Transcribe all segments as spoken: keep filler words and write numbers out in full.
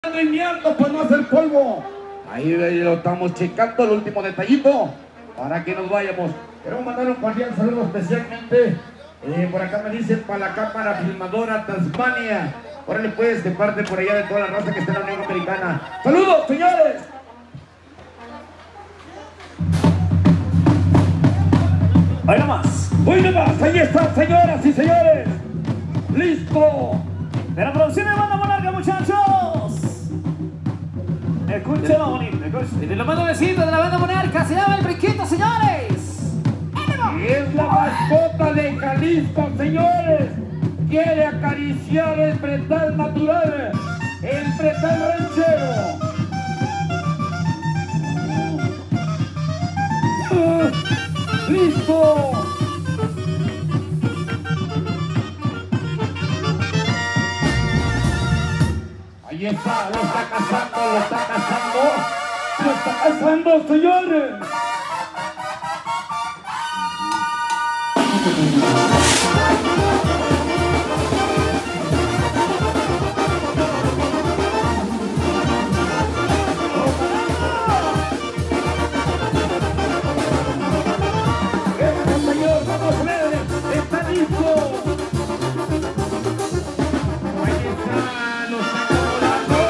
Alineando para no hacer polvo. Ahí lo estamos checando, el último detallito para que nos vayamos. Queremos mandar un cordial saludo especialmente. Eh, por acá me dicen para la cámara filmadora Tasmania. Órale pues, de parte por allá de toda la raza que está en la Unión Americana. ¡Saludos, señores! Ahí nomás, hoy nomás, ahí está, señoras y señores. ¡Listo! De la producción de Banda Monarca, muchachos. Escúchenlo bonito, escúchenlo. Y de los más nuevecitos de la Banda Monarca se llama el Briquito, señores. Y es la mascota de Jalisco, señores. Quiere acariciar el pretal natural, el pretal ranchero. Uh, ¡Listo! Ahí está, lo está cazando, lo está cazando, lo está cazando, señores. Eso, señor, vamos a ver, está listo. Ahí está, lo está colorando.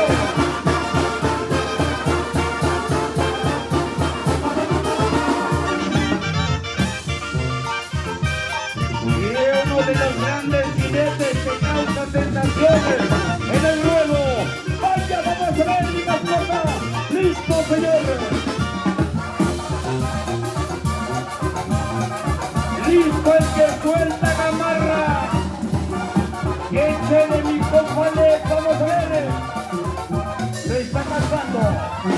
Y uno de los grandes jinetes que causa sensaciones en el ruedo. Vaya, vamos a ver mi mascota. Listo, señores. Listo el que suelta gamarra. Échele mi compadre, vamos a ver. Se está cazando.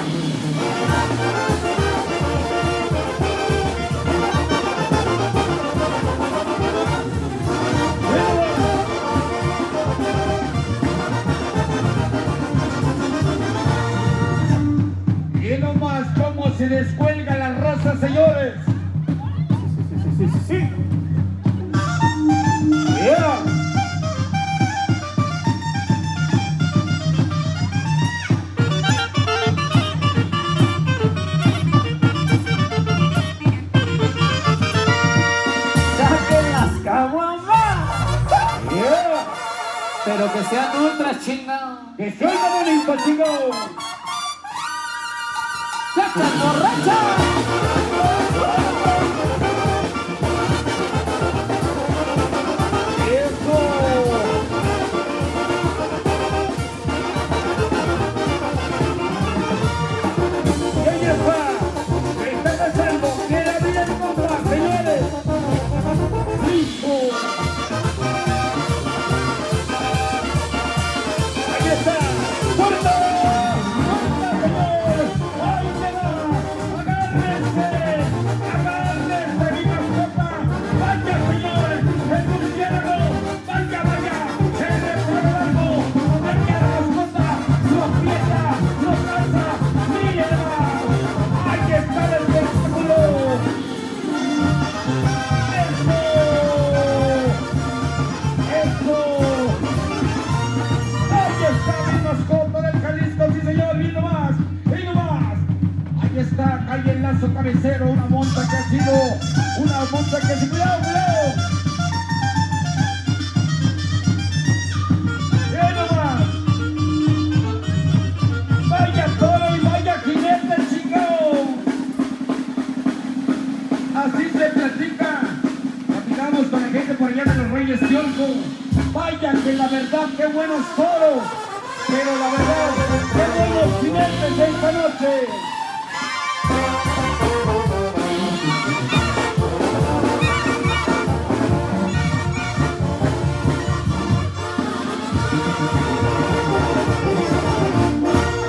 Y nomás cómo se descuelga la raza, señores. Sí, sí, sí, sí. Yeah. Saquen las caguamas. Yeah. Pero que sean ultra chingados. Que suelta bonito, chicos. ¡Chachas borrachas! Eso. Y ahí está. Se está cazando. Que la vida en contra, señores. Listo. Ahí está. ¡Corta! ¡Corta, señores! ¡Ahí se va! ¡Agárrense! ¡Agárrense, mi mascota! ¡Vaya, señores! ¡El murciélago! ¡Vaya, vaya! ¡El recuerdo! ¡Vaya, la mascota! ¡Lo aprieta! ¡Lo cansa! ¡Miren! ¡Ahí está el espectáculo! ¡Eso! ¡Eso! Ahí está mi mascota del Jalisco, sí señor, y no más, y no más. Ahí está, cae el lazo cabecero, una monta que ha sido, una monta que ha sido, cuidado, cuidado. Y no más. Vaya toro y vaya jinete chingado. Así se platica. Platicamos con la gente por allá de los Reyes Tiolco. Vaya que la verdad, qué buenos toros. Pero la verdad, qué buenos jinetes esta noche.